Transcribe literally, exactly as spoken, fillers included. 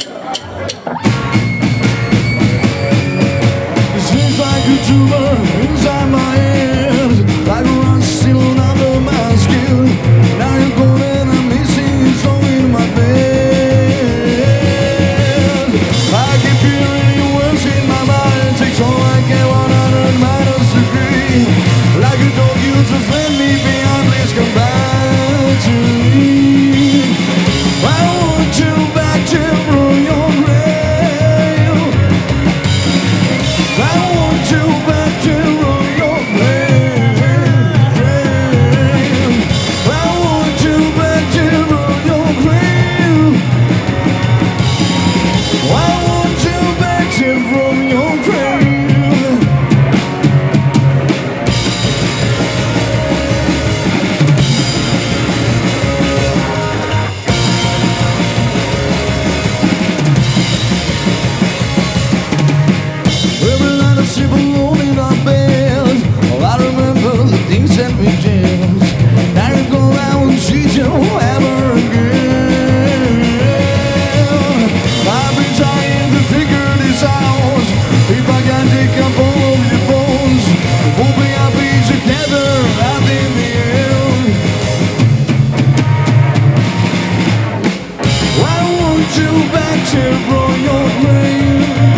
It seems like a tumor inside my head, like a rust still under my skin. Now you're gone and I'm missing you so in my bed. I keep hearing your words in my mind, takes all I get one hundred minus degree. Like a dog you just let me behind, please come back to me. I want you back to from your grave. I want you back to from your grave. I want you back to from your grave. I want you back to from your grave. Every night I sleep alone in our bed. Oh, I remember the things that we did. Now you go, I won't see you ever again. I've been trying to figure this out. If I can take up all of your bones, hoping I'll be together at the end. I want you back to from your grave.